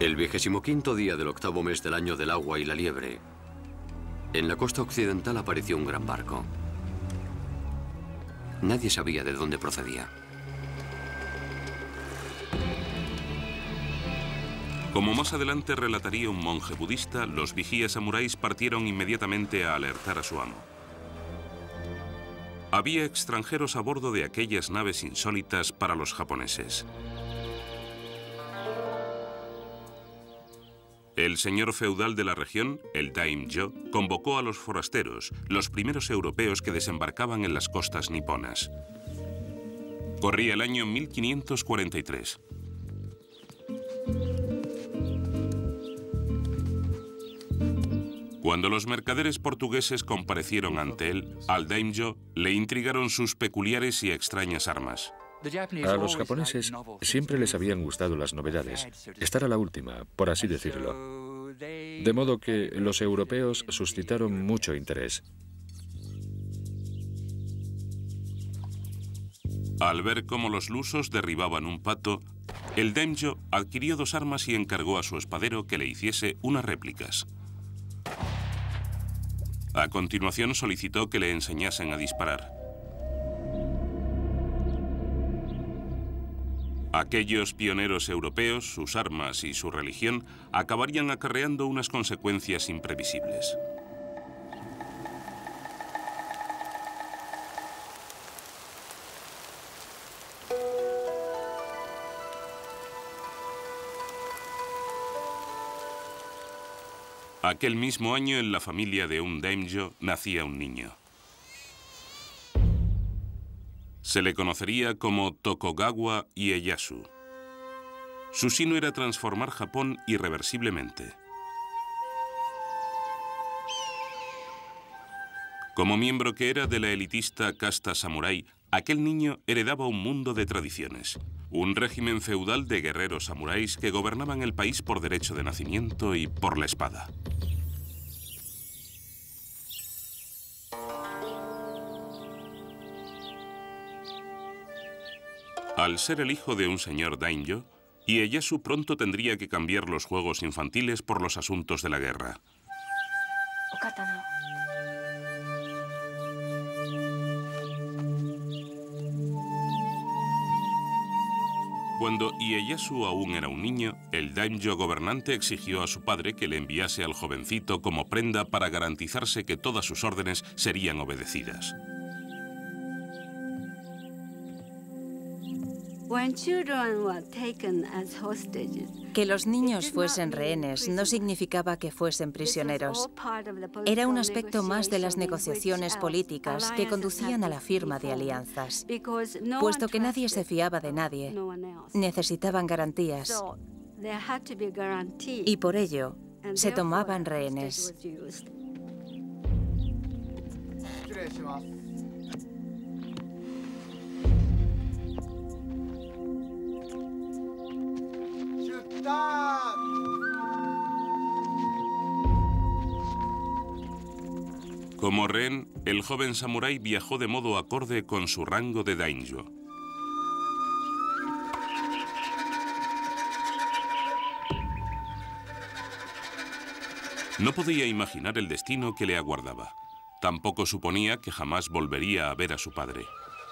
El 25º día del 8º mes del año del agua y la liebre, en la costa occidental apareció un gran barco. Nadie sabía de dónde procedía. Como más adelante relataría un monje budista, los vigías samuráis partieron inmediatamente a alertar a su amo. Había extranjeros a bordo de aquellas naves insólitas para los japoneses. El señor feudal de la región, el daimyo, convocó a los forasteros, los primeros europeos que desembarcaban en las costas niponas. Corría el año 1543. Cuando los mercaderes portugueses comparecieron ante él, al daimyo le intrigaron sus peculiares y extrañas armas. A los japoneses siempre les habían gustado las novedades, estar a la última, por así decirlo. De modo que los europeos suscitaron mucho interés. Al ver cómo los lusos derribaban un pato, el daimyo adquirió 2 armas y encargó a su espadero que le hiciese unas réplicas. A continuación solicitó que le enseñasen a disparar. Aquellos pioneros europeos, sus armas y su religión acabarían acarreando unas consecuencias imprevisibles. Aquel mismo año, en la familia de un daimyo, nacía un niño. Se le conocería como Tokugawa Ieyasu. Su sino era transformar Japón irreversiblemente. Como miembro que era de la elitista casta samurái, aquel niño heredaba un mundo de tradiciones. Un régimen feudal de guerreros samuráis que gobernaban el país por derecho de nacimiento y por la espada. Al ser el hijo de un señor daimyo, Ieyasu pronto tendría que cambiar los juegos infantiles por los asuntos de la guerra. Cuando Ieyasu aún era un niño, el daimyo gobernante exigió a su padre que le enviase al jovencito como prenda para garantizarse que todas sus órdenes serían obedecidas. Que los niños fuesen rehenes no significaba que fuesen prisioneros. Era un aspecto más de las negociaciones políticas que conducían a la firma de alianzas. Puesto que nadie se fiaba de nadie, necesitaban garantías. Y por ello, se tomaban rehenes. Como rehén, el joven samurái viajó de modo acorde con su rango de daimyo. No podía imaginar el destino que le aguardaba. Tampoco suponía que jamás volvería a ver a su padre.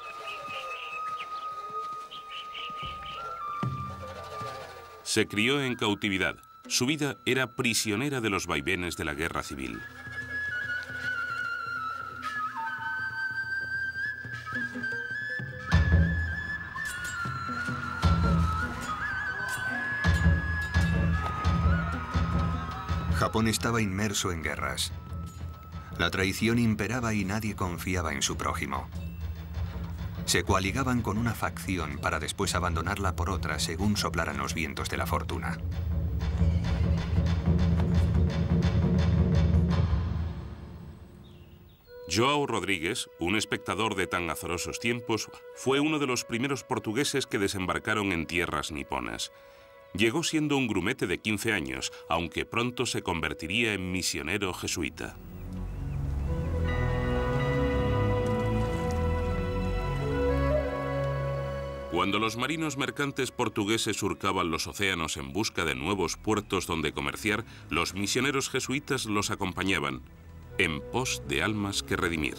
Se crió en cautividad. Su vida era prisionera de los vaivenes de la guerra civil. Japón estaba inmerso en guerras. La traición imperaba y nadie confiaba en su prójimo. Se coaligaban con una facción para después abandonarla por otra según soplaran los vientos de la fortuna. João Rodrigues, un espectador de tan azarosos tiempos, fue uno de los primeros portugueses que desembarcaron en tierras niponas. Llegó siendo un grumete de 15 años, aunque pronto se convertiría en misionero jesuita. Cuando los marinos mercantes portugueses surcaban los océanos en busca de nuevos puertos donde comerciar, los misioneros jesuitas los acompañaban, en pos de almas que redimir.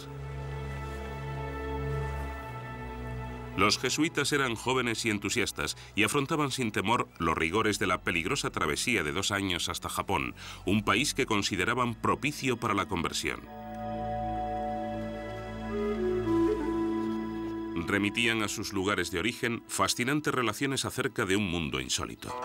Los jesuitas eran jóvenes y entusiastas y afrontaban sin temor los rigores de la peligrosa travesía de 2 años hasta Japón, un país que consideraban propicio para la conversión. Remitían a sus lugares de origen fascinantes relaciones acerca de un mundo insólito.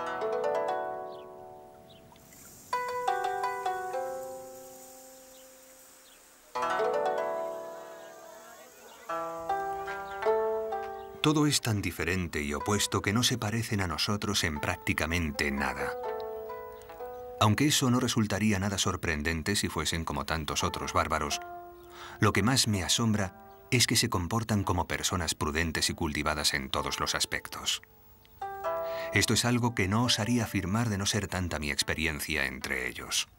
Todo es tan diferente y opuesto que no se parecen a nosotros en prácticamente nada. Aunque eso no resultaría nada sorprendente si fuesen como tantos otros bárbaros, lo que más me asombra es que se comportan como personas prudentes y cultivadas en todos los aspectos. Esto es algo que no osaría afirmar de no ser tanta mi experiencia entre ellos.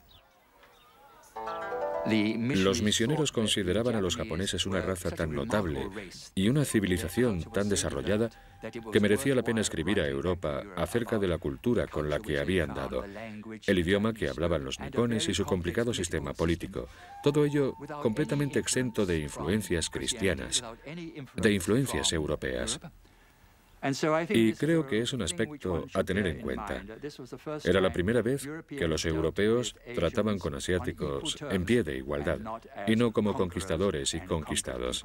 Los misioneros consideraban a los japoneses una raza tan notable y una civilización tan desarrollada que merecía la pena escribir a Europa acerca de la cultura con la que habían dado, el idioma que hablaban los nipones y su complicado sistema político. Todo ello completamente exento de influencias cristianas, de influencias europeas. Y creo que es un aspecto a tener en cuenta. Era la primera vez que los europeos trataban con asiáticos en pie de igualdad, y no como conquistadores y conquistados.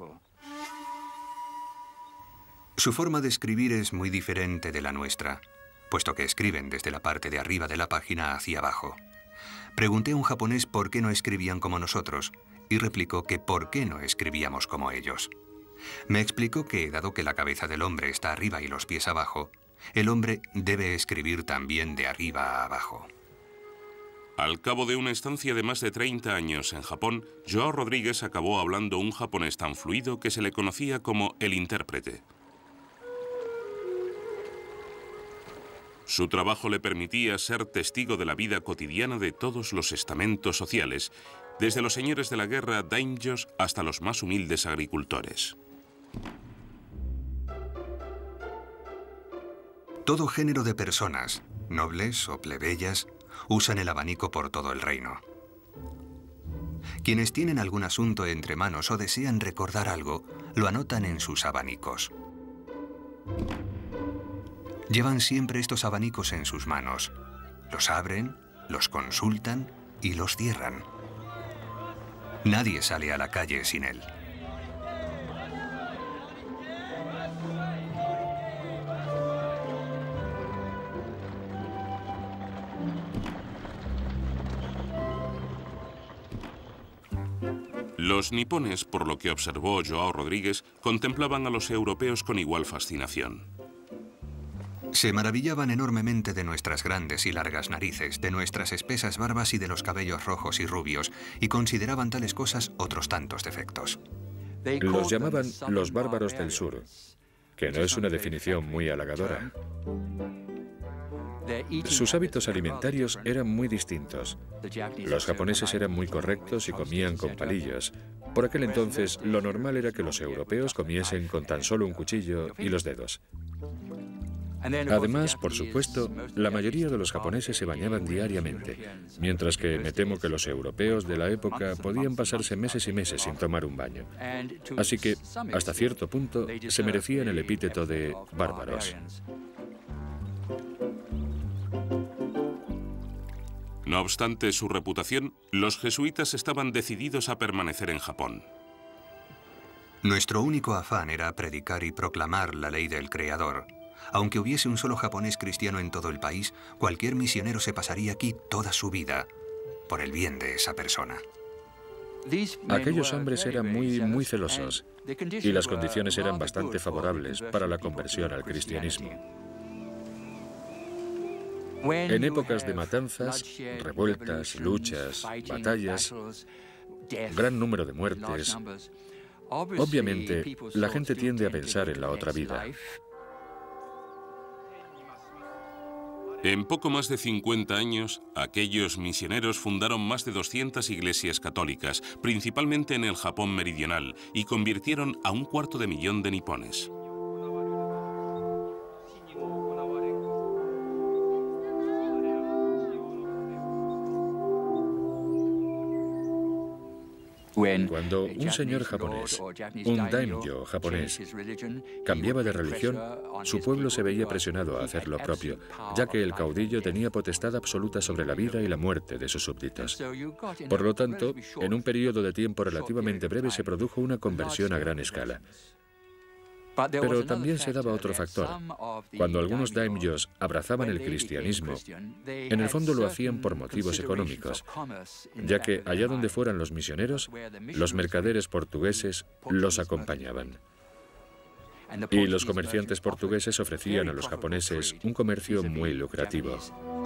Su forma de escribir es muy diferente de la nuestra, puesto que escriben desde la parte de arriba de la página hacia abajo. Pregunté a un japonés por qué no escribían como nosotros, y replicó que por qué no escribíamos como ellos. Me explicó que, dado que la cabeza del hombre está arriba y los pies abajo, el hombre debe escribir también de arriba a abajo. Al cabo de una estancia de más de 30 años en Japón, João Rodrigues acabó hablando un japonés tan fluido que se le conocía como el intérprete. Su trabajo le permitía ser testigo de la vida cotidiana de todos los estamentos sociales, desde los señores de la guerra daimyos hasta los más humildes agricultores. Todo género de personas, nobles o plebeyas, usan el abanico por todo el reino. Quienes tienen algún asunto entre manos o desean recordar algo, lo anotan en sus abanicos. Llevan siempre estos abanicos en sus manos. Los abren, los consultan y los cierran. Nadie sale a la calle sin él. Los nipones, por lo que observó João Rodrigues, contemplaban a los europeos con igual fascinación. Se maravillaban enormemente de nuestras grandes y largas narices, de nuestras espesas barbas y de los cabellos rojos y rubios, y consideraban tales cosas otros tantos defectos. Los llamaban los bárbaros del sur, que no es una definición muy halagadora. Sus hábitos alimentarios eran muy distintos. Los japoneses eran muy correctos y comían con palillos. Por aquel entonces, lo normal era que los europeos comiesen con tan solo un cuchillo y los dedos. Además, por supuesto, la mayoría de los japoneses se bañaban diariamente, mientras que me temo que los europeos de la época podían pasarse meses y meses sin tomar un baño. Así que, hasta cierto punto, se merecían el epíteto de bárbaros. No obstante su reputación, los jesuitas estaban decididos a permanecer en Japón. Nuestro único afán era predicar y proclamar la ley del Creador. Aunque hubiese un solo japonés cristiano en todo el país, cualquier misionero se pasaría aquí toda su vida por el bien de esa persona. Aquellos hombres eran muy celosos y las condiciones eran bastante favorables para la conversión al cristianismo. En épocas de matanzas, revueltas, luchas, batallas, gran número de muertes, obviamente la gente tiende a pensar en la otra vida. En poco más de 50 años, aquellos misioneros fundaron más de 200 iglesias católicas, principalmente en el Japón meridional, y convirtieron a 250.000 de nipones. Cuando un señor japonés, un daimyo japonés, cambiaba de religión, su pueblo se veía presionado a hacer lo propio, ya que el caudillo tenía potestad absoluta sobre la vida y la muerte de sus súbditos. Por lo tanto, en un periodo de tiempo relativamente breve se produjo una conversión a gran escala. Pero también se daba otro factor. Cuando algunos daimyos abrazaban el cristianismo, en el fondo lo hacían por motivos económicos, ya que allá donde fueran los misioneros, los mercaderes portugueses los acompañaban. Y los comerciantes portugueses ofrecían a los japoneses un comercio muy lucrativo.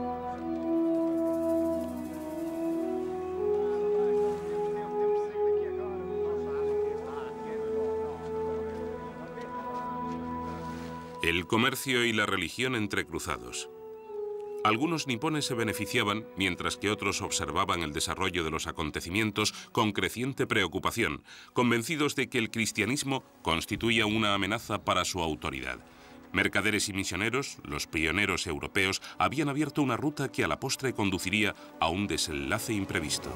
El comercio y la religión entrecruzados. Algunos nipones se beneficiaban, mientras que otros observaban el desarrollo de los acontecimientos con creciente preocupación, convencidos de que el cristianismo constituía una amenaza para su autoridad. Mercaderes y misioneros, los pioneros europeos, habían abierto una ruta que a la postre conduciría a un desenlace imprevisto.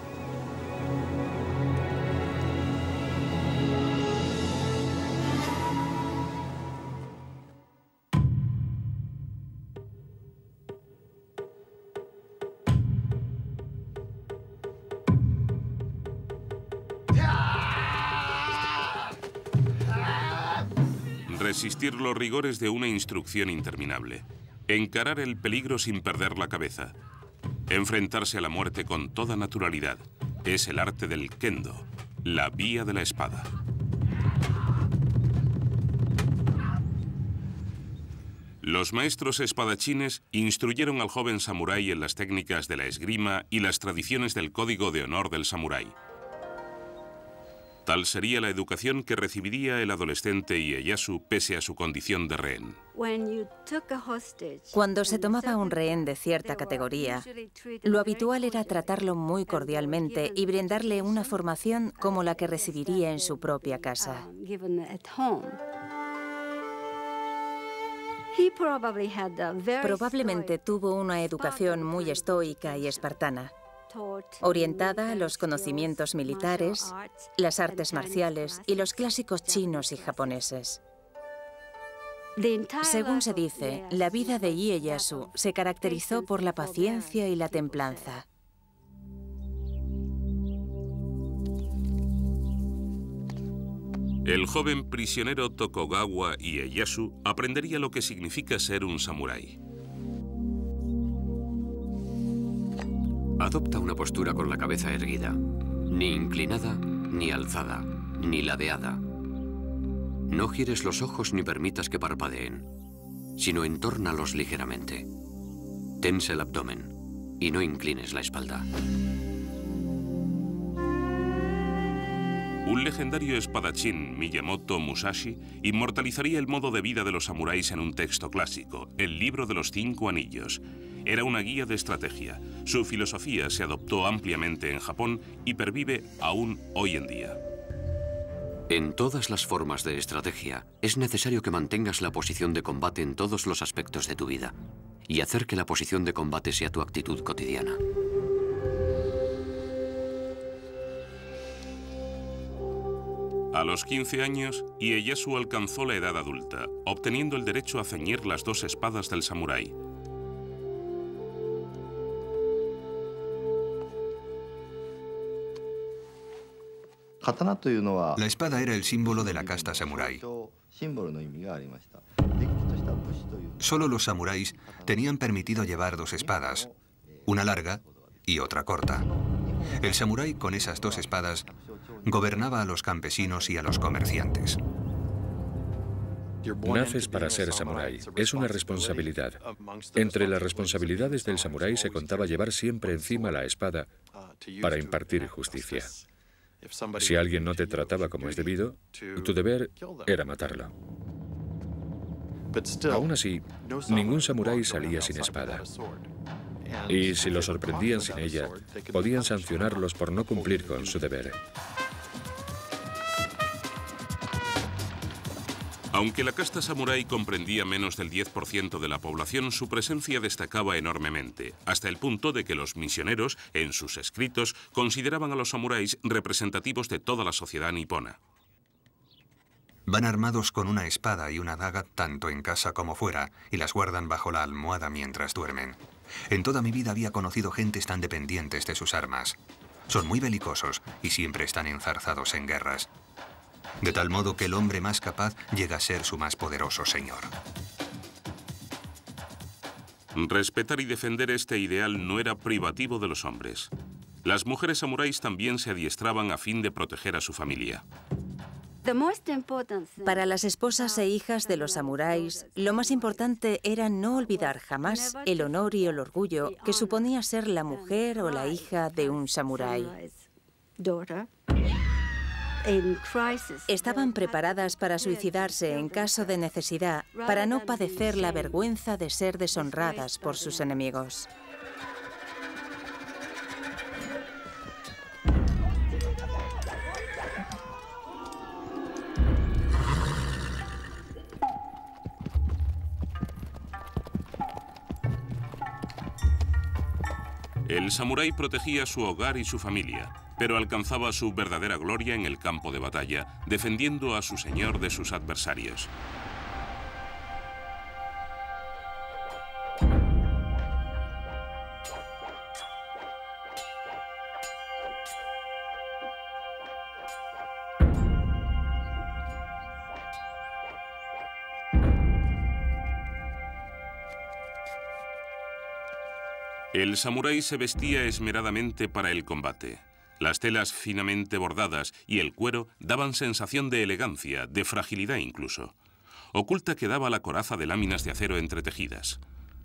Resistir los rigores de una instrucción interminable. Encarar el peligro sin perder la cabeza. Enfrentarse a la muerte con toda naturalidad. Es el arte del kendo, la vía de la espada. Los maestros espadachines instruyeron al joven samurái en las técnicas de la esgrima y las tradiciones del código de honor del samurái. Tal sería la educación que recibiría el adolescente Ieyasu pese a su condición de rehén. Cuando se tomaba un rehén de cierta categoría, lo habitual era tratarlo muy cordialmente y brindarle una formación como la que recibiría en su propia casa. Probablemente tuvo una educación muy estoica y espartana, orientada a los conocimientos militares, las artes marciales y los clásicos chinos y japoneses. Según se dice, la vida de Ieyasu se caracterizó por la paciencia y la templanza. El joven prisionero Tokugawa Ieyasu aprendería lo que significa ser un samurái. Adopta una postura con la cabeza erguida, ni inclinada ni alzada, ni ladeada. No gires los ojos ni permitas que parpadeen, sino entórnalos ligeramente. Tensa el abdomen y no inclines la espalda. Un legendario espadachín, Miyamoto Musashi, inmortalizaría el modo de vida de los samuráis en un texto clásico, el Libro de los 5 Anillos. Era una guía de estrategia. Su filosofía se adoptó ampliamente en Japón y pervive aún hoy en día. En todas las formas de estrategia, es necesario que mantengas la posición de combate en todos los aspectos de tu vida y hacer que la posición de combate sea tu actitud cotidiana. A los 15 años, Ieyasu alcanzó la edad adulta, obteniendo el derecho a ceñir las 2 espadas del samurái. La espada era el símbolo de la casta samurái. Solo los samuráis tenían permitido llevar 2 espadas, una larga y otra corta. El samurái con esas 2 espadas gobernaba a los campesinos y a los comerciantes. Naces para ser samurái. Es una responsabilidad. Entre las responsabilidades del samurái se contaba llevar siempre encima la espada para impartir justicia. Si alguien no te trataba como es debido, tu deber era matarlo. Aún así, ningún samurái salía sin espada. Y si los sorprendían sin ella, podían sancionarlos por no cumplir con su deber. Aunque la casta samurái comprendía menos del 10% de la población, su presencia destacaba enormemente, hasta el punto de que los misioneros, en sus escritos, consideraban a los samuráis representativos de toda la sociedad nipona. Van armados con una espada y una daga tanto en casa como fuera, y las guardan bajo la almohada mientras duermen. En toda mi vida había conocido gentes tan dependientes de sus armas. Son muy belicosos y siempre están enzarzados en guerras. De tal modo que el hombre más capaz llega a ser su más poderoso señor. Respetar y defender este ideal no era privativo de los hombres. Las mujeres samuráis también se adiestraban a fin de proteger a su familia. Para las esposas e hijas de los samuráis, lo más importante era no olvidar jamás el honor y el orgullo que suponía ser la mujer o la hija de un samurái. Estaban preparadas para suicidarse en caso de necesidad, para no padecer la vergüenza de ser deshonradas por sus enemigos. El samurái protegía su hogar y su familia, pero alcanzaba su verdadera gloria en el campo de batalla, defendiendo a su señor de sus adversarios. El samurái se vestía esmeradamente para el combate. Las telas finamente bordadas y el cuero daban sensación de elegancia, de fragilidad incluso. Oculta quedaba la coraza de láminas de acero entretejidas.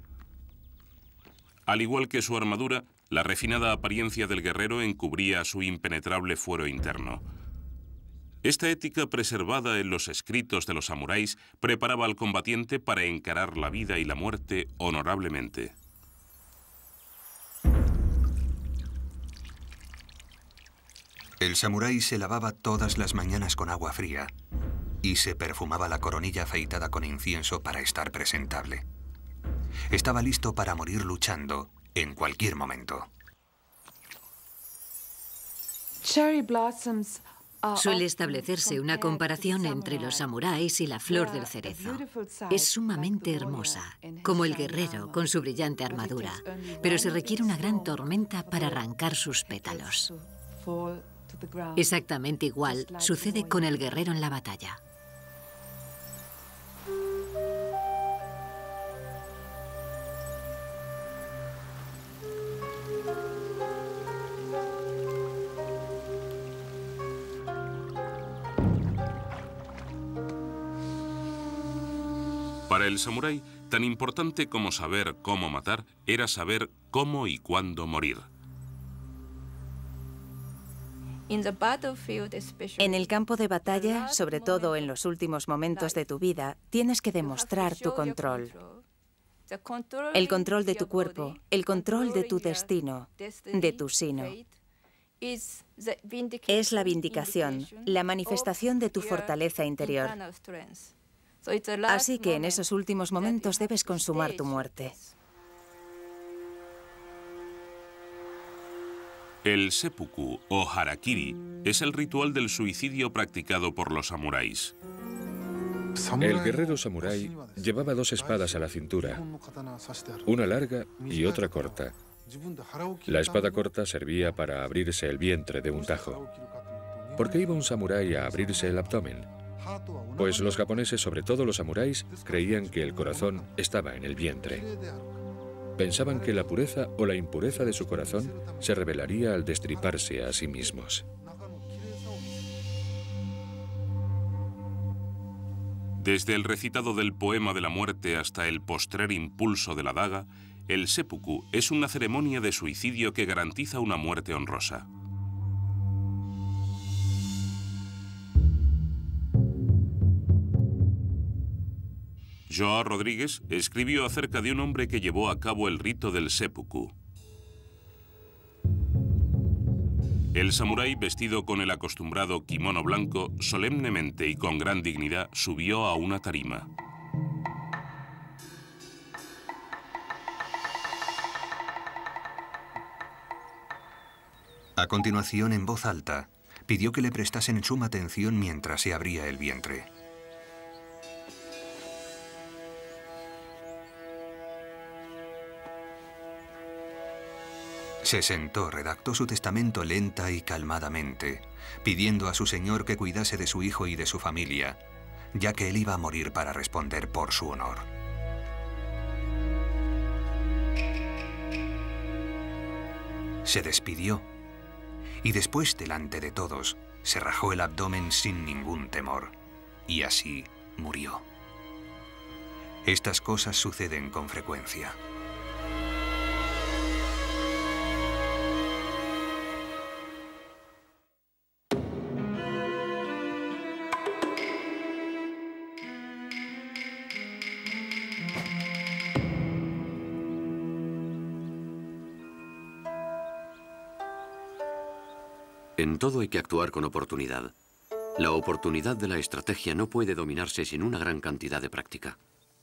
Al igual que su armadura, la refinada apariencia del guerrero encubría su impenetrable fuero interno. Esta ética preservada en los escritos de los samuráis preparaba al combatiente para encarar la vida y la muerte honorablemente. El samurái se lavaba todas las mañanas con agua fría y se perfumaba la coronilla afeitada con incienso para estar presentable. Estaba listo para morir luchando en cualquier momento. Suele establecerse una comparación entre los samuráis y la flor del cerezo. Es sumamente hermosa, como el guerrero con su brillante armadura, pero se requiere una gran tormenta para arrancar sus pétalos. Exactamente igual sucede con el guerrero en la batalla. Para el samurái, tan importante como saber cómo matar, era saber cómo y cuándo morir. En el campo de batalla, sobre todo en los últimos momentos de tu vida, tienes que demostrar tu control. El control de tu cuerpo, el control de tu destino, de tu sino. Es la vindicación, la manifestación de tu fortaleza interior. Así que en esos últimos momentos debes consumar tu muerte. El seppuku o harakiri es el ritual del suicidio practicado por los samuráis. El guerrero samurái llevaba dos espadas a la cintura, una larga y otra corta. La espada corta servía para abrirse el vientre de un tajo. ¿Por qué iba un samurái a abrirse el abdomen? Pues los japoneses, sobre todo los samuráis, creían que el corazón estaba en el vientre. Pensaban que la pureza o la impureza de su corazón se revelaría al destriparse a sí mismos. Desde el recitado del poema de la muerte hasta el postrer impulso de la daga, el seppuku es una ceremonia de suicidio que garantiza una muerte honrosa. João Rodrigues escribió acerca de un hombre que llevó a cabo el rito del seppuku. El samurái, vestido con el acostumbrado kimono blanco, solemnemente y con gran dignidad subió a una tarima. A continuación, en voz alta, pidió que le prestasen suma atención mientras se abría el vientre. Se sentó, redactó su testamento lenta y calmadamente, pidiendo a su señor que cuidase de su hijo y de su familia, ya que él iba a morir para responder por su honor. Se despidió y después, delante de todos, se rajó el abdomen sin ningún temor, y así murió. Estas cosas suceden con frecuencia. En todo hay que actuar con oportunidad. La oportunidad de la estrategia no puede dominarse sin una gran cantidad de práctica.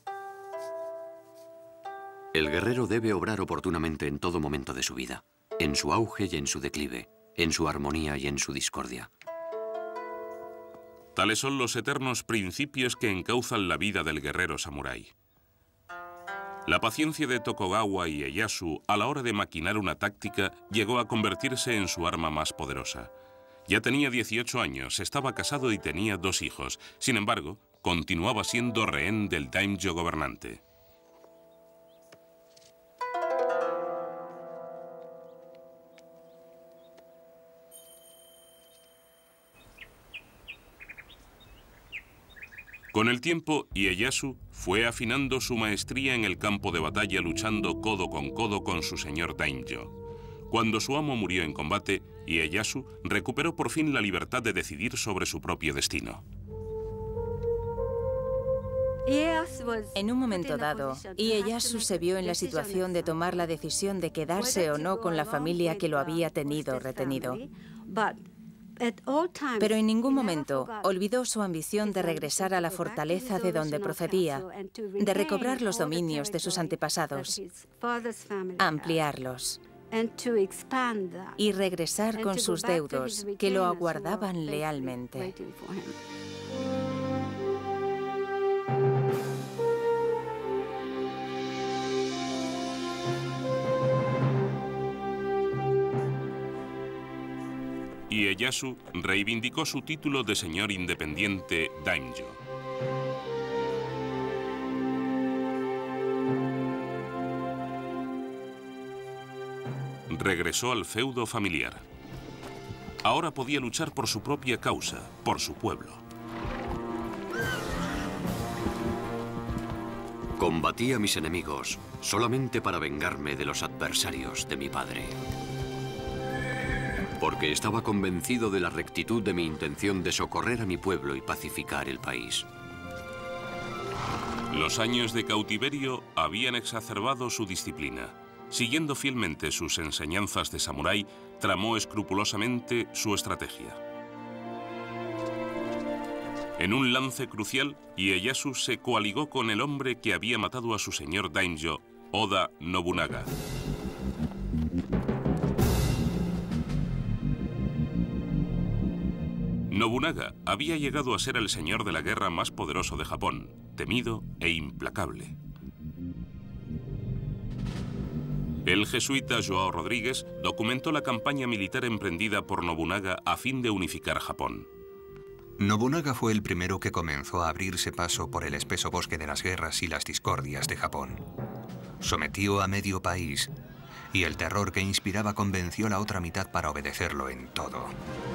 El guerrero debe obrar oportunamente en todo momento de su vida, en su auge y en su declive, en su armonía y en su discordia. Tales son los eternos principios que encauzan la vida del guerrero samurái. La paciencia de Tokugawa Ieyasu a la hora de maquinar una táctica llegó a convertirse en su arma más poderosa. Ya tenía 18 años, estaba casado y tenía 2 hijos. Sin embargo, continuaba siendo rehén del daimyo gobernante. Con el tiempo, Ieyasu fue afinando su maestría en el campo de batalla luchando codo con su señor daimyo. Cuando su amo murió en combate, Ieyasu recuperó por fin la libertad de decidir sobre su propio destino. En un momento dado, Ieyasu se vio en la situación de tomar la decisión de quedarse o no con la familia que lo había tenido retenido. Pero en ningún momento olvidó su ambición de regresar a la fortaleza de donde procedía, de recobrar los dominios de sus antepasados, ampliarlos y regresar con sus deudos que lo aguardaban lealmente. Ieyasu reivindicó su título de señor independiente daimyo. Regresó al feudo familiar. Ahora podía luchar por su propia causa, por su pueblo. Combatí a mis enemigos solamente para vengarme de los adversarios de mi padre. Porque estaba convencido de la rectitud de mi intención de socorrer a mi pueblo y pacificar el país. Los años de cautiverio habían exacerbado su disciplina. Siguiendo fielmente sus enseñanzas de samurái, tramó escrupulosamente su estrategia. En un lance crucial, Ieyasu se coaligó con el hombre que había matado a su señor daimyo, Oda Nobunaga. Nobunaga había llegado a ser el señor de la guerra más poderoso de Japón, temido e implacable. El jesuita João Rodríguez documentó la campaña militar emprendida por Nobunaga a fin de unificar Japón. Nobunaga fue el primero que comenzó a abrirse paso por el espeso bosque de las guerras y las discordias de Japón. Sometió a medio país y el terror que inspiraba convenció a la otra mitad para obedecerlo en todo.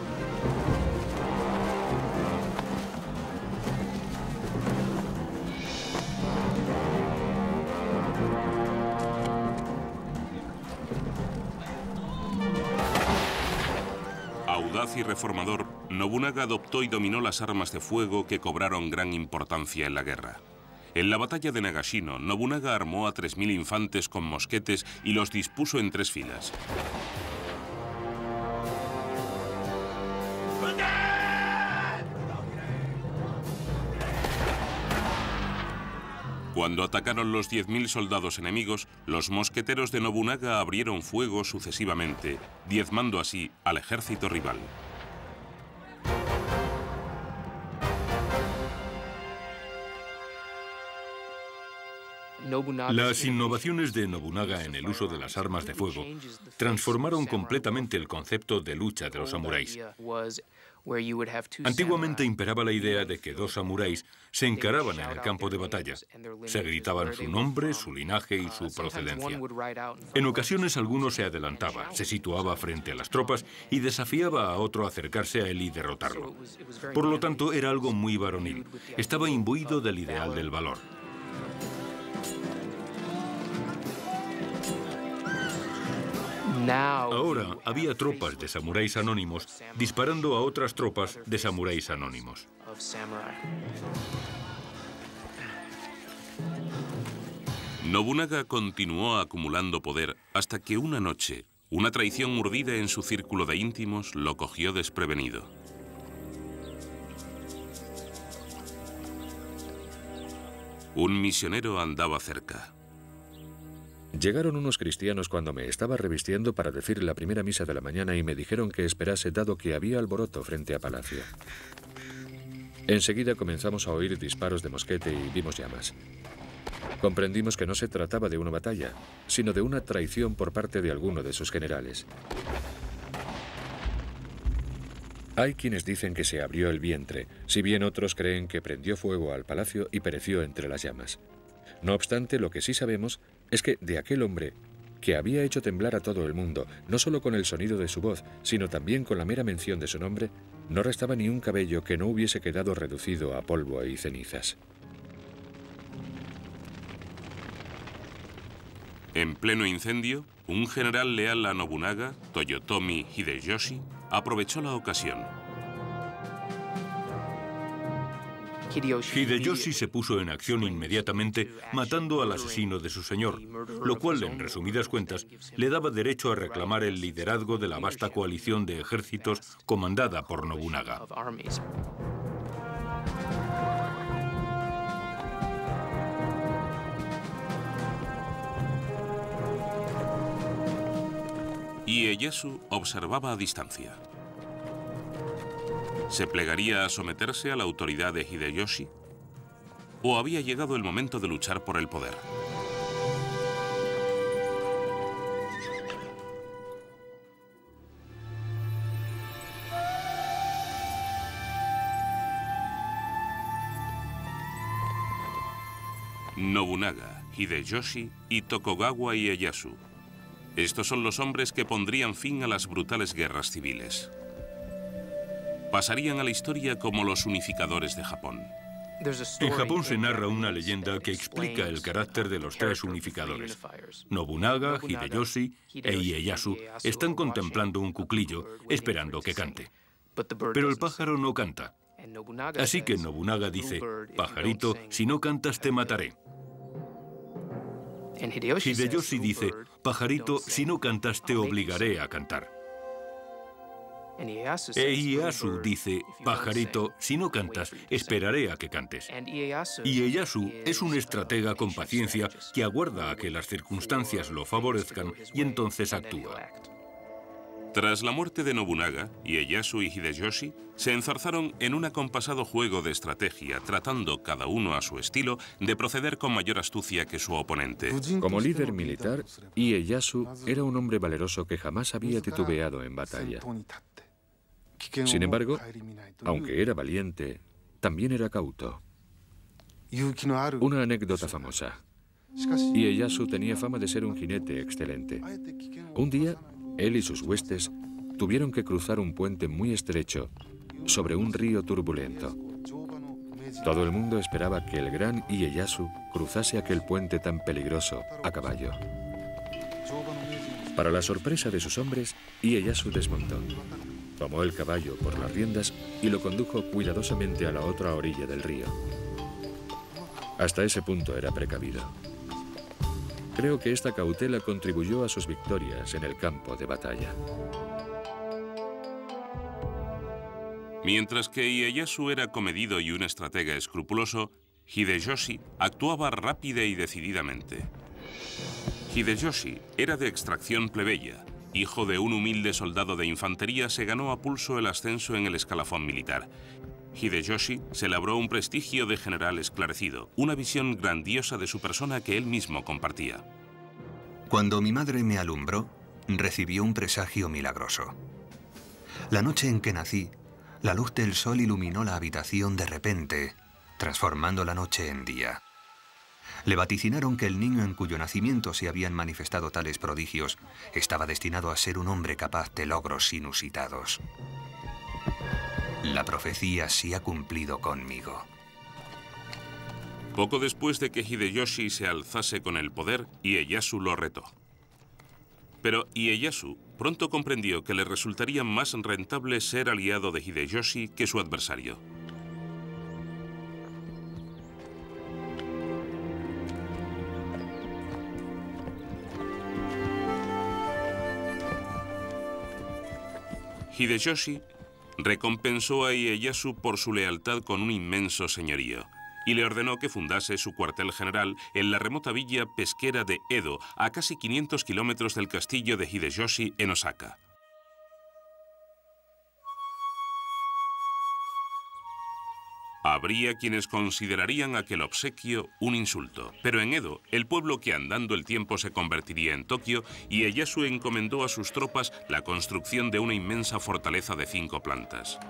Audaz y reformador, Nobunaga adoptó y dominó las armas de fuego que cobraron gran importancia en la guerra. En la batalla de Nagashino, Nobunaga armó a 3000 infantes con mosquetes y los dispuso en 3 filas. Cuando atacaron los 10.000 soldados enemigos, los mosqueteros de Nobunaga abrieron fuego sucesivamente, diezmando así al ejército rival. Las innovaciones de Nobunaga en el uso de las armas de fuego transformaron completamente el concepto de lucha de los samuráis. Antiguamente imperaba la idea de que dos samuráis se encaraban en el campo de batalla. Se gritaban su nombre, su linaje y su procedencia. En ocasiones alguno se adelantaba, se situaba frente a las tropas y desafiaba a otro a acercarse a él y derrotarlo. Por lo tanto, era algo muy varonil. Estaba imbuido del ideal del valor. Ahora había tropas de samuráis anónimos disparando a otras tropas de samuráis anónimos. Nobunaga continuó acumulando poder hasta que una noche, una traición urdida en su círculo de íntimos lo cogió desprevenido. Un misionero andaba cerca. Llegaron unos cristianos cuando me estaba revistiendo para decir la primera misa de la mañana y me dijeron que esperase dado que había alboroto frente a palacio. Enseguida comenzamos a oír disparos de mosquete y vimos llamas. Comprendimos que no se trataba de una batalla, sino de una traición por parte de alguno de sus generales. Hay quienes dicen que se abrió el vientre, si bien otros creen que prendió fuego al palacio y pereció entre las llamas. No obstante, lo que sí sabemos es que de aquel hombre, que había hecho temblar a todo el mundo, no solo con el sonido de su voz, sino también con la mera mención de su nombre, no restaba ni un cabello que no hubiese quedado reducido a polvo y cenizas. En pleno incendio, un general leal a Nobunaga, Toyotomi Hideyoshi, aprovechó la ocasión. Hideyoshi se puso en acción inmediatamente, matando al asesino de su señor, lo cual, en resumidas cuentas, le daba derecho a reclamar el liderazgo de la vasta coalición de ejércitos comandada por Nobunaga. Ieyasu observaba a distancia. ¿Se plegaría a someterse a la autoridad de Hideyoshi? ¿O había llegado el momento de luchar por el poder? Nobunaga, Hideyoshi y Tokugawa Ieyasu. Estos son los hombres que pondrían fin a las brutales guerras civiles. Pasarían a la historia como los unificadores de Japón. En Japón se narra una leyenda que explica el carácter de los tres unificadores. Nobunaga, Hideyoshi e Ieyasu están contemplando un cuclillo, esperando que cante. Pero el pájaro no canta. Así que Nobunaga dice, pajarito, si no cantas te mataré. Hideyoshi dice, pajarito, si no cantas te obligaré a cantar. E Ieyasu dice, pajarito, si no cantas, esperaré a que cantes. Y Ieyasu es un estratega con paciencia que aguarda a que las circunstancias lo favorezcan y entonces actúa. Tras la muerte de Nobunaga, Ieyasu y Hideyoshi se enzarzaron en un acompasado juego de estrategia, tratando, cada uno a su estilo, de proceder con mayor astucia que su oponente. Como líder militar, Ieyasu era un hombre valeroso que jamás había titubeado en batalla. Sin embargo, aunque era valiente, también era cauto. Una anécdota famosa. Ieyasu tenía fama de ser un jinete excelente. Un día, él y sus huestes tuvieron que cruzar un puente muy estrecho sobre un río turbulento. Todo el mundo esperaba que el gran Ieyasu cruzase aquel puente tan peligroso a caballo. Para la sorpresa de sus hombres, Ieyasu desmontó. Tomó el caballo por las riendas y lo condujo cuidadosamente a la otra orilla del río. Hasta ese punto era precavido. Creo que esta cautela contribuyó a sus victorias en el campo de batalla. Mientras que Ieyasu era comedido y un estratega escrupuloso, Hideyoshi actuaba rápida y decididamente. Hideyoshi era de extracción plebeya. Hijo de un humilde soldado de infantería, se ganó a pulso el ascenso en el escalafón militar. Hideyoshi se labró un prestigio de general esclarecido, una visión grandiosa de su persona que él mismo compartía. Cuando mi madre me alumbró, recibió un presagio milagroso. La noche en que nací, la luz del sol iluminó la habitación de repente, transformando la noche en día. Le vaticinaron que el niño en cuyo nacimiento se habían manifestado tales prodigios estaba destinado a ser un hombre capaz de logros inusitados. La profecía se ha cumplido conmigo. Poco después de que Hideyoshi se alzase con el poder, Ieyasu lo retó. Pero Ieyasu pronto comprendió que le resultaría más rentable ser aliado de Hideyoshi que su adversario. Hideyoshi recompensó a Ieyasu por su lealtad con un inmenso señorío y le ordenó que fundase su cuartel general en la remota villa pesquera de Edo, a casi 500 kilómetros del castillo de Hideyoshi en Osaka. Habría quienes considerarían aquel obsequio un insulto, pero en Edo, el pueblo que andando el tiempo se convertiría en Tokio, Ieyasu encomendó a sus tropas la construcción de una inmensa fortaleza de 5 plantas.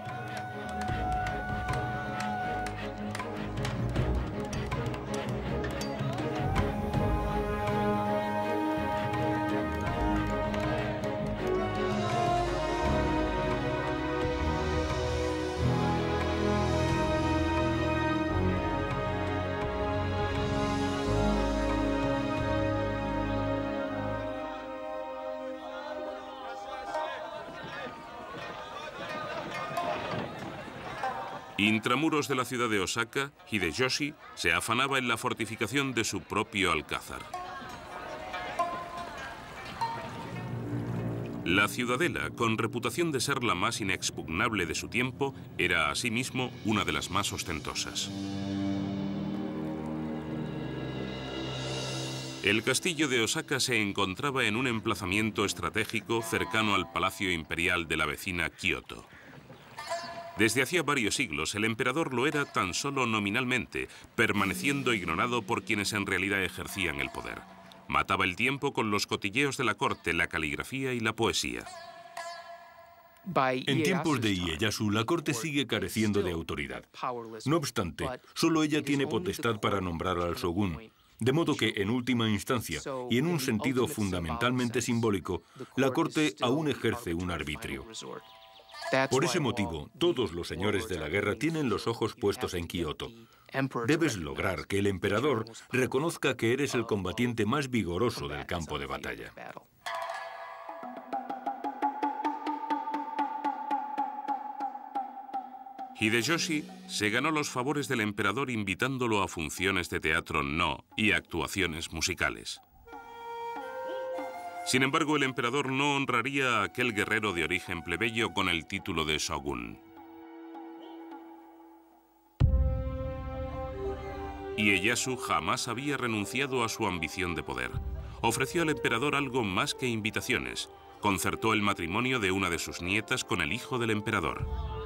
Intramuros de la ciudad de Osaka, Hideyoshi se afanaba en la fortificación de su propio alcázar. La ciudadela, con reputación de ser la más inexpugnable de su tiempo, era asimismo una de las más ostentosas. El castillo de Osaka se encontraba en un emplazamiento estratégico cercano al Palacio Imperial de la vecina Kioto. Desde hacía varios siglos, el emperador lo era tan solo nominalmente, permaneciendo ignorado por quienes en realidad ejercían el poder. Mataba el tiempo con los cotilleos de la corte, la caligrafía y la poesía. En tiempos de Ieyasu, la corte sigue careciendo de autoridad. No obstante, solo ella tiene potestad para nombrar al shogun, de modo que, en última instancia, y en un sentido fundamentalmente simbólico, la corte aún ejerce un arbitrio. Por ese motivo, todos los señores de la guerra tienen los ojos puestos en Kioto. Debes lograr que el emperador reconozca que eres el combatiente más vigoroso del campo de batalla. Hideyoshi se ganó los favores del emperador invitándolo a funciones de teatro no y actuaciones musicales. Sin embargo, el emperador no honraría a aquel guerrero de origen plebeyo con el título de shogun. Ieyasu jamás había renunciado a su ambición de poder. Ofreció al emperador algo más que invitaciones. Concertó el matrimonio de una de sus nietas con el hijo del emperador.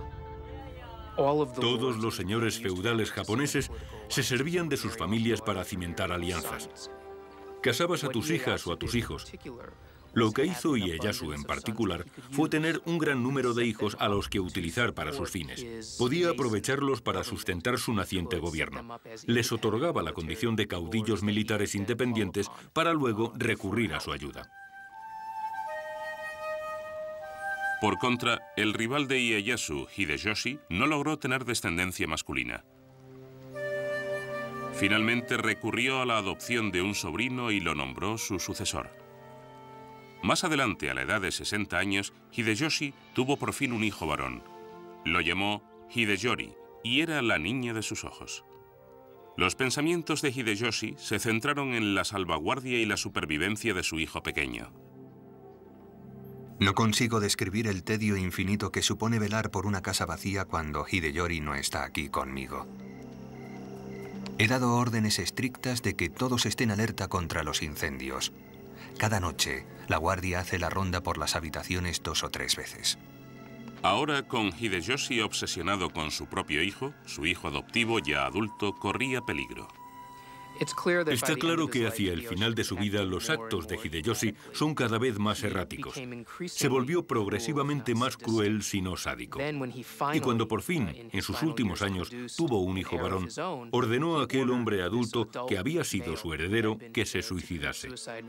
Todos los señores feudales japoneses se servían de sus familias para cimentar alianzas. Casabas a tus hijas o a tus hijos. Lo que hizo Ieyasu en particular fue tener un gran número de hijos a los que utilizar para sus fines. Podía aprovecharlos para sustentar su naciente gobierno. Les otorgaba la condición de caudillos militares independientes para luego recurrir a su ayuda. Por contra, el rival de Ieyasu, Hideyoshi, no logró tener descendencia masculina. Finalmente recurrió a la adopción de un sobrino y lo nombró su sucesor. Más adelante, a la edad de 60 años, Hideyoshi tuvo por fin un hijo varón. Lo llamó Hideyori y era la niña de sus ojos. Los pensamientos de Hideyoshi se centraron en la salvaguardia y la supervivencia de su hijo pequeño. No consigo describir el tedio infinito que supone velar por una casa vacía cuando Hideyori no está aquí conmigo. He dado órdenes estrictas de que todos estén alerta contra los incendios. Cada noche, la guardia hace la ronda por las habitaciones 2 o 3 veces. Ahora, con Hideyoshi obsesionado con su propio hijo, su hijo adoptivo ya adulto corría peligro. Está claro que hacia el final de su vida los actos de Hideyoshi son cada vez más erráticos. Se volvió progresivamente más cruel, si no sádico. Y cuando por fin, en sus últimos años, tuvo un hijo varón, ordenó a aquel hombre adulto que había sido su heredero que se suicidase.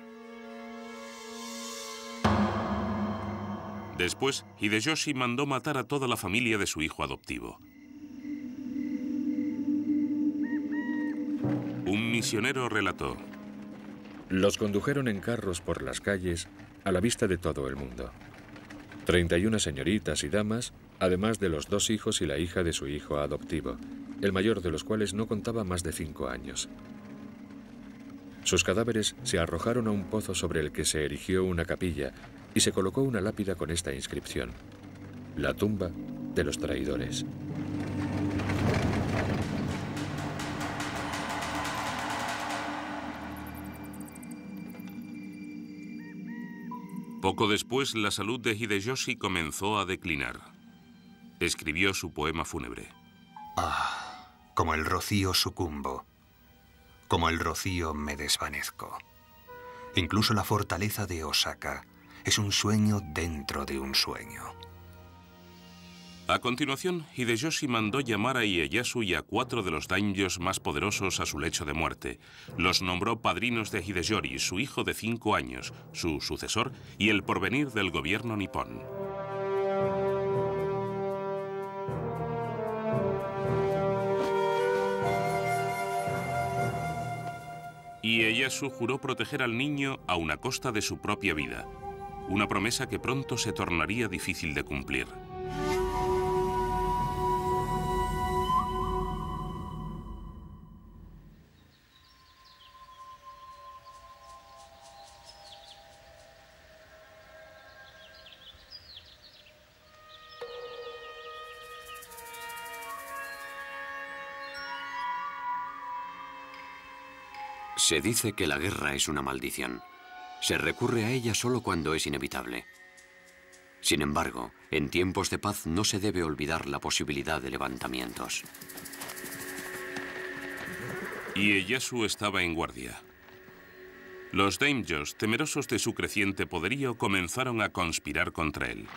Después, Hideyoshi mandó matar a toda la familia de su hijo adoptivo. Un misionero relató: los condujeron en carros por las calles a la vista de todo el mundo. 31 señoritas y damas, además de los 2 hijos y la hija de su hijo adoptivo, el mayor de los cuales no contaba más de 5 años. Sus cadáveres se arrojaron a un pozo sobre el que se erigió una capilla y se colocó una lápida con esta inscripción: la tumba de los traidores. Poco después, la salud de Hideyoshi comenzó a declinar. Escribió su poema fúnebre. Ah, como el rocío sucumbo, como el rocío me desvanezco. Incluso la fortaleza de Osaka es un sueño dentro de un sueño. A continuación, Hideyoshi mandó llamar a Ieyasu y a 4 de los daimyos más poderosos a su lecho de muerte. Los nombró padrinos de Hideyori, su hijo de 5 años, su sucesor y el porvenir del gobierno nipón. Ieyasu juró proteger al niño aun a costa de su propia vida, una promesa que pronto se tornaría difícil de cumplir. Se dice que la guerra es una maldición. Se recurre a ella solo cuando es inevitable. Sin embargo, en tiempos de paz no se debe olvidar la posibilidad de levantamientos. Ieyasu estaba en guardia. Los daimyos, temerosos de su creciente poderío, comenzaron a conspirar contra él.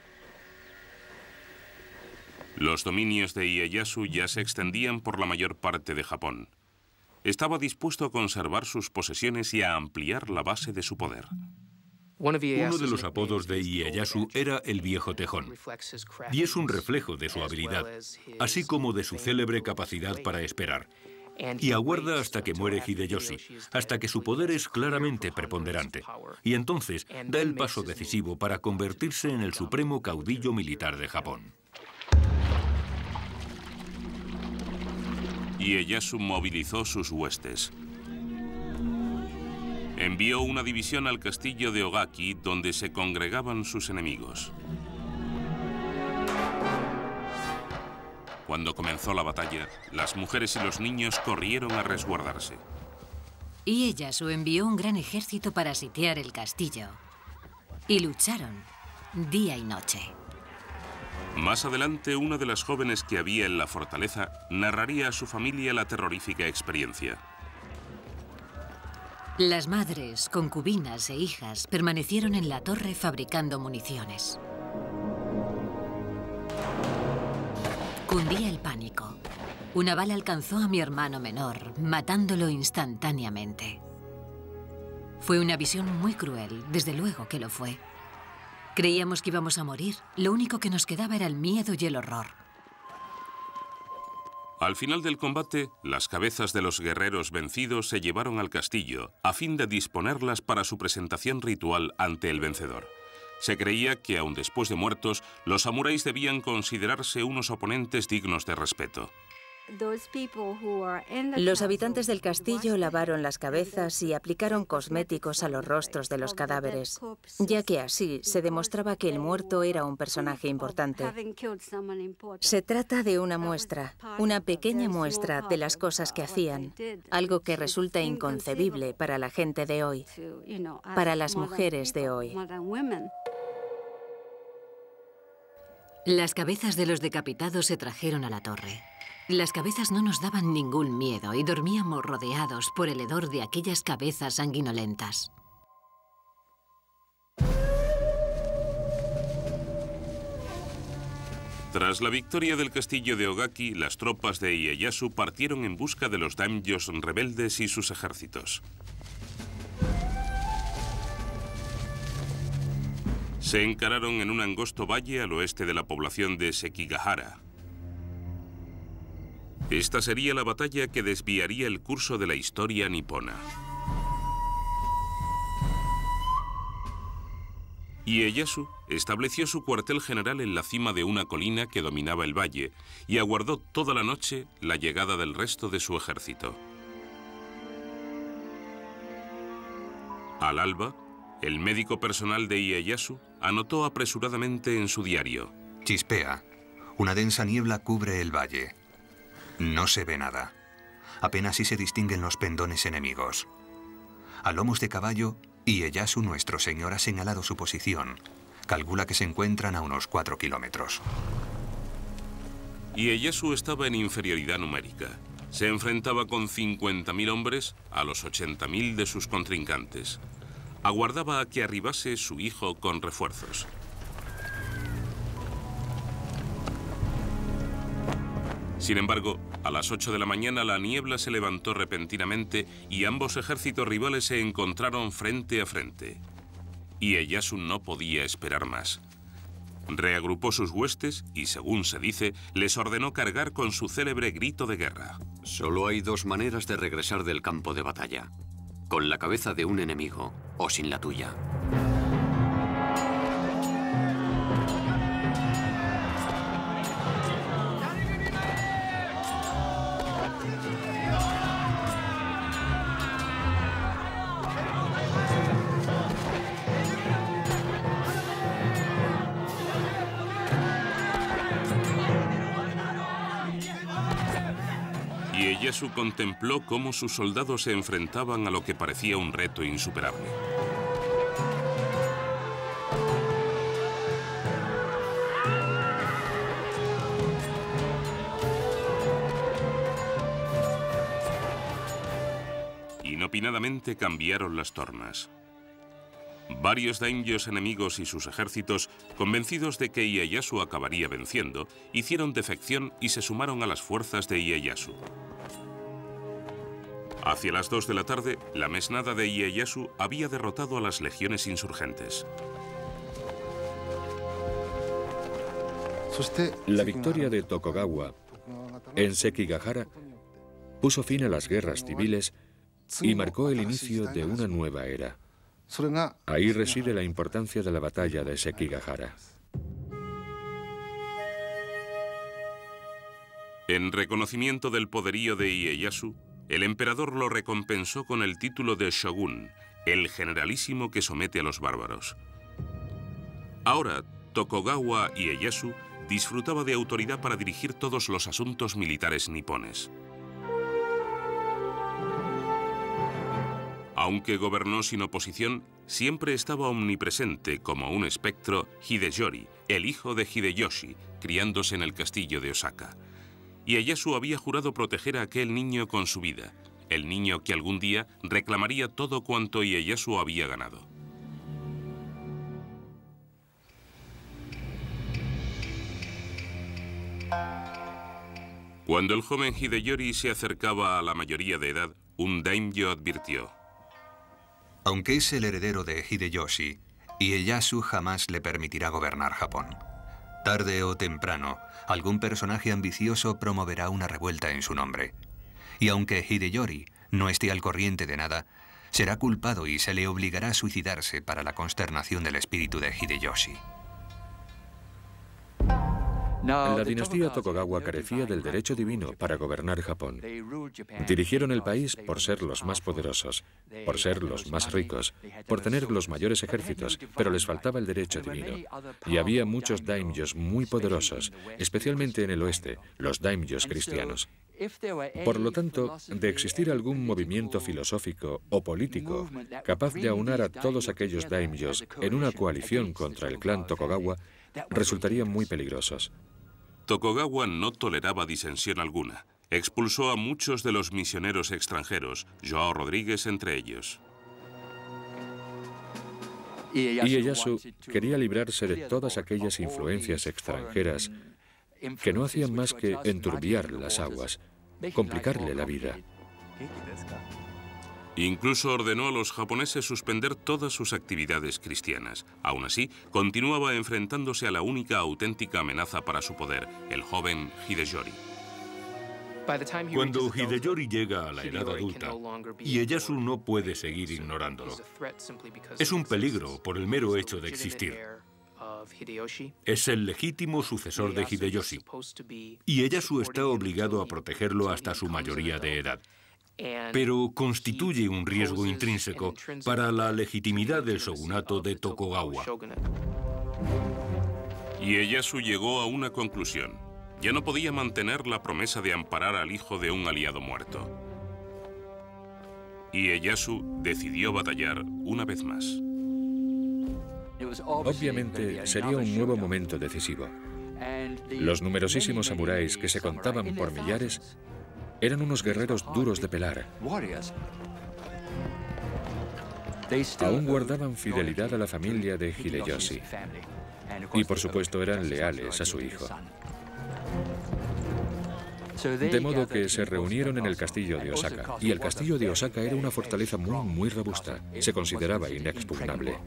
Los dominios de Ieyasu ya se extendían por la mayor parte de Japón. Estaba dispuesto a conservar sus posesiones y a ampliar la base de su poder. Uno de los apodos de Ieyasu era el Viejo Tejón, y es un reflejo de su habilidad, así como de su célebre capacidad para esperar. Y aguarda hasta que muere Hideyoshi, hasta que su poder es claramente preponderante, y entonces da el paso decisivo para convertirse en el supremo caudillo militar de Japón. Ieyasu movilizó sus huestes. Envió una división al castillo de Ogaki, donde se congregaban sus enemigos. Cuando comenzó la batalla, las mujeres y los niños corrieron a resguardarse. Ieyasu envió un gran ejército para sitiar el castillo. Y lucharon día y noche. Más adelante, una de las jóvenes que había en la fortaleza narraría a su familia la terrorífica experiencia. Las madres, concubinas e hijas permanecieron en la torre fabricando municiones. Cundía el pánico. Una bala alcanzó a mi hermano menor, matándolo instantáneamente. Fue una visión muy cruel, desde luego que lo fue. Creíamos que íbamos a morir. Lo único que nos quedaba era el miedo y el horror. Al final del combate, las cabezas de los guerreros vencidos se llevaron al castillo, a fin de disponerlas para su presentación ritual ante el vencedor. Se creía que, aun después de muertos, los samuráis debían considerarse unos oponentes dignos de respeto. Los habitantes del castillo lavaron las cabezas y aplicaron cosméticos a los rostros de los cadáveres, ya que así se demostraba que el muerto era un personaje importante. Se trata de una muestra, una pequeña muestra de las cosas que hacían, algo que resulta inconcebible para la gente de hoy, para las mujeres de hoy. Las cabezas de los decapitados se trajeron a la torre. Las cabezas no nos daban ningún miedo y dormíamos rodeados por el hedor de aquellas cabezas sanguinolentas. Tras la victoria del castillo de Ogaki, las tropas de Ieyasu partieron en busca de los daimyos rebeldes y sus ejércitos. Se encararon en un angosto valle al oeste de la población de Sekigahara. Esta sería la batalla que desviaría el curso de la historia nipona. Ieyasu estableció su cuartel general en la cima de una colina que dominaba el valle y aguardó toda la noche la llegada del resto de su ejército. Al alba, el médico personal de Ieyasu anotó apresuradamente en su diario: Chispea. Una densa niebla cubre el valle. No se ve nada. Apenas si se distinguen los pendones enemigos. A lomos de caballo, Ieyasu, nuestro señor, ha señalado su posición. Calcula que se encuentran a unos 4 kilómetros. Ieyasu estaba en inferioridad numérica. Se enfrentaba con 50.000 hombres a los 80.000 de sus contrincantes. Aguardaba a que arribase su hijo con refuerzos. Sin embargo, a las 8 de la mañana la niebla se levantó repentinamente y ambos ejércitos rivales se encontraron frente a frente. Ieyasu no podía esperar más. Reagrupó sus huestes y, según se dice, les ordenó cargar con su célebre grito de guerra. Solo hay dos maneras de regresar del campo de batalla: con la cabeza de un enemigo o sin la tuya. Ieyasu contempló cómo sus soldados se enfrentaban a lo que parecía un reto insuperable. Inopinadamente cambiaron las tornas. Varios daimyos enemigos y sus ejércitos, convencidos de que Ieyasu acabaría venciendo, hicieron defección y se sumaron a las fuerzas de Ieyasu. Hacia las 2 de la tarde, la mesnada de Ieyasu había derrotado a las legiones insurgentes. La victoria de Tokugawa en Sekigahara puso fin a las guerras civiles y marcó el inicio de una nueva era. Ahí reside la importancia de la batalla de Sekigahara. En reconocimiento del poderío de Ieyasu, el emperador lo recompensó con el título de Shogun, el generalísimo que somete a los bárbaros. Ahora, Tokugawa Ieyasu disfrutaba de autoridad para dirigir todos los asuntos militares nipones. Aunque gobernó sin oposición, siempre estaba omnipresente como un espectro Hideyori, el hijo de Hideyoshi, criándose en el castillo de Osaka. Ieyasu había jurado proteger a aquel niño con su vida, el niño que algún día reclamaría todo cuanto Ieyasu había ganado. Cuando el joven Hideyori se acercaba a la mayoría de edad, un daimyo advirtió: Aunque es el heredero de Hideyoshi, Ieyasu jamás le permitirá gobernar Japón. Tarde o temprano, algún personaje ambicioso promoverá una revuelta en su nombre. Y aunque Hideyori no esté al corriente de nada, será culpado y se le obligará a suicidarse para la consternación del espíritu de Hideyoshi. La dinastía Tokugawa carecía del derecho divino para gobernar Japón. Dirigieron el país por ser los más poderosos, por ser los más ricos, por tener los mayores ejércitos, pero les faltaba el derecho divino. Y había muchos daimyos muy poderosos, especialmente en el oeste, los daimyos cristianos. Por lo tanto, de existir algún movimiento filosófico o político capaz de aunar a todos aquellos daimyos en una coalición contra el clan Tokugawa, resultarían muy peligrosos. Tokugawa no toleraba disensión alguna. Expulsó a muchos de los misioneros extranjeros, João Rodríguez entre ellos. Ieyasu quería librarse de todas aquellas influencias extranjeras que no hacían más que enturbiar las aguas, complicarle la vida. Incluso ordenó a los japoneses suspender todas sus actividades cristianas. Aún así, continuaba enfrentándose a la única auténtica amenaza para su poder, el joven Hideyori. Cuando Hideyori llega a la edad adulta, Ieyasu no puede seguir ignorándolo. Es un peligro por el mero hecho de existir. Es el legítimo sucesor de Hideyoshi. Ieyasu está obligado a protegerlo hasta su mayoría de edad. Pero constituye un riesgo intrínseco para la legitimidad del shogunato de Tokugawa. Ieyasu llegó a una conclusión. Ya no podía mantener la promesa de amparar al hijo de un aliado muerto. Ieyasu decidió batallar una vez más. Obviamente sería un nuevo momento decisivo. Los numerosísimos samuráis que se contaban por millares eran unos guerreros duros de pelar. Aún guardaban fidelidad a la familia de Hideyoshi. Y por supuesto eran leales a su hijo. De modo que se reunieron en el castillo de Osaka. Y el castillo de Osaka era una fortaleza muy robusta. Se consideraba inexpugnable.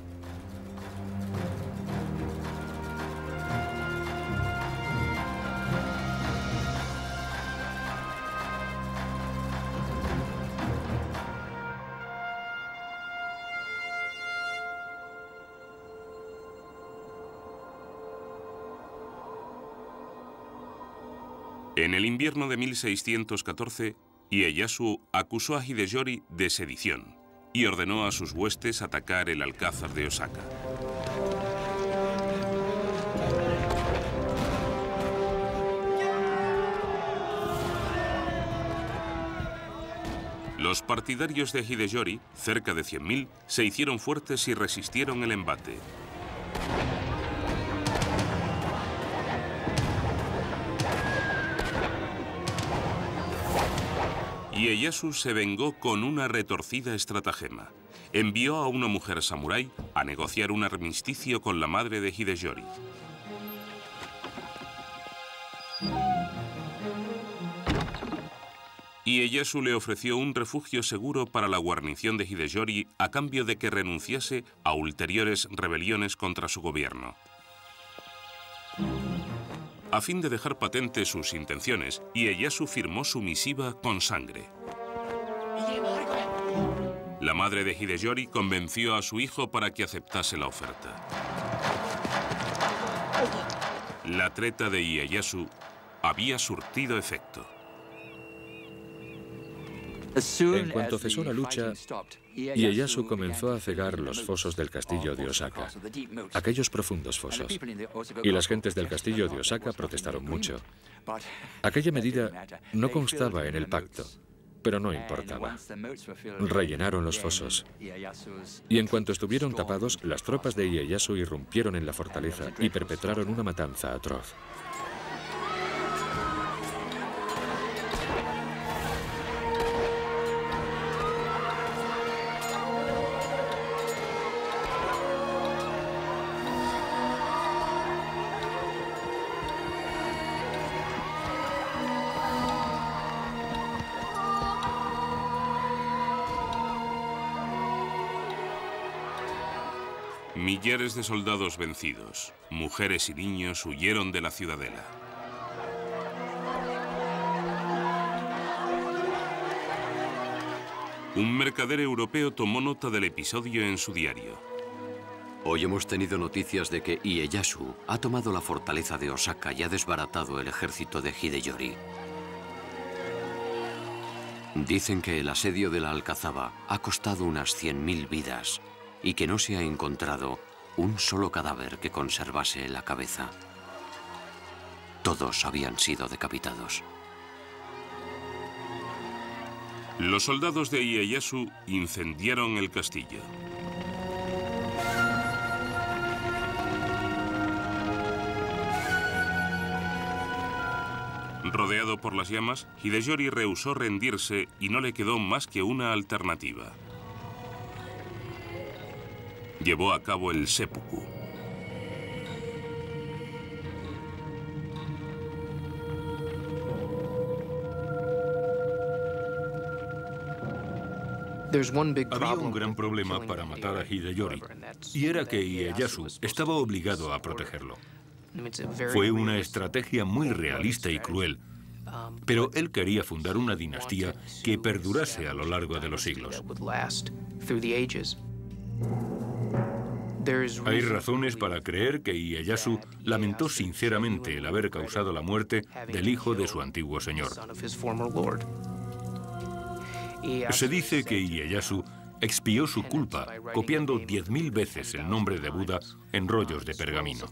En el invierno de 1614, Ieyasu acusó a Hideyori de sedición y ordenó a sus huestes atacar el alcázar de Osaka. Los partidarios de Hideyori, cerca de 100.000, se hicieron fuertes y resistieron el embate. Ieyasu se vengó con una retorcida estratagema. Envió a una mujer samurái a negociar un armisticio con la madre de Hideyori. Ieyasu le ofreció un refugio seguro para la guarnición de Hideyori a cambio de que renunciase a ulteriores rebeliones contra su gobierno. A fin de dejar patente sus intenciones, Ieyasu firmó su misiva con sangre. La madre de Hideyori convenció a su hijo para que aceptase la oferta. La treta de Ieyasu había surtido efecto. En cuanto cesó la lucha, Ieyasu comenzó a cegar los fosos del castillo de Osaka, aquellos profundos fosos. Y las gentes del castillo de Osaka protestaron mucho. Aquella medida no constaba en el pacto, pero no importaba. Rellenaron los fosos. Y en cuanto estuvieron tapados, las tropas de Ieyasu irrumpieron en la fortaleza y perpetraron una matanza atroz. Millares de soldados vencidos, mujeres y niños huyeron de la ciudadela. Un mercader europeo tomó nota del episodio en su diario. Hoy hemos tenido noticias de que Ieyasu ha tomado la fortaleza de Osaka y ha desbaratado el ejército de Hideyori. Dicen que el asedio de la Alcazaba ha costado unas 100.000 vidas y que no se ha encontrado un solo cadáver que conservase la cabeza. Todos habían sido decapitados. Los soldados de Ieyasu incendiaron el castillo. Rodeado por las llamas, Hideyori rehusó rendirse y no le quedó más que una alternativa. Llevó a cabo el seppuku. Había un gran problema para matar a Hideyori, y era que Ieyasu estaba obligado a protegerlo. Fue una estrategia muy realista y cruel, pero él quería fundar una dinastía que perdurase a lo largo de los siglos. Hay razones para creer que Ieyasu lamentó sinceramente el haber causado la muerte del hijo de su antiguo señor. Se dice que Ieyasu expió su culpa copiando 10.000 veces el nombre de Buda en rollos de pergamino.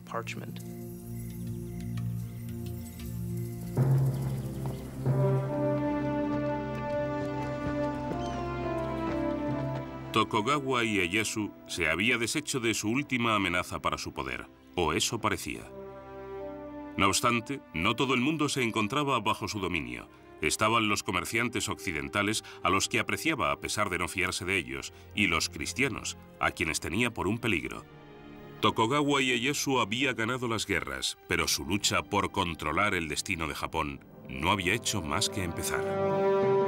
Tokugawa Ieyasu se había deshecho de su última amenaza para su poder, o eso parecía. No obstante, no todo el mundo se encontraba bajo su dominio. Estaban los comerciantes occidentales, a los que apreciaba a pesar de no fiarse de ellos, y los cristianos, a quienes tenía por un peligro. Tokugawa Ieyasu había ganado las guerras, pero su lucha por controlar el destino de Japón no había hecho más que empezar.